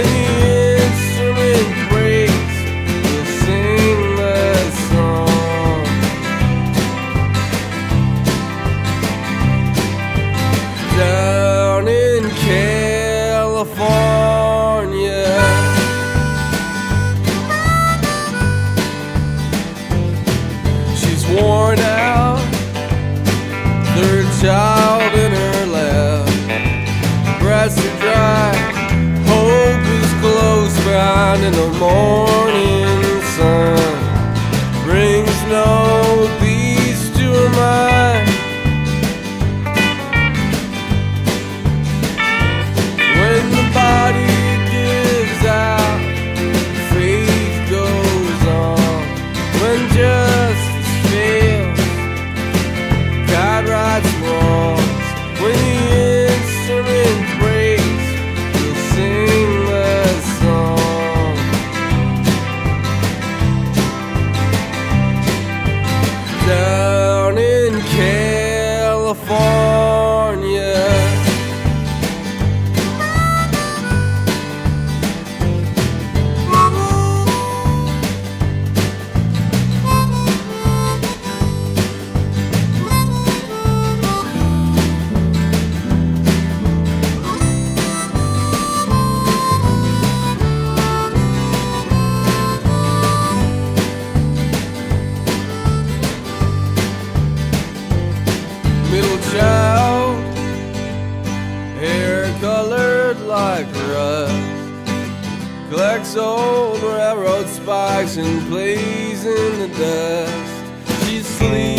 the instrument breaks, we'll sing that song. Down in California, she's worn out, third child in her lap, grass is dry, hope is close behind, and the morning sun brings no peace to her mind. When the body gives out, faith goes on. When justice fails, God rights wrongs. When the instrument breaks, we'll sing that song. Down in California, middle child, hair colored like rust, collects old railroad spikes and plays in the dust. She sleeps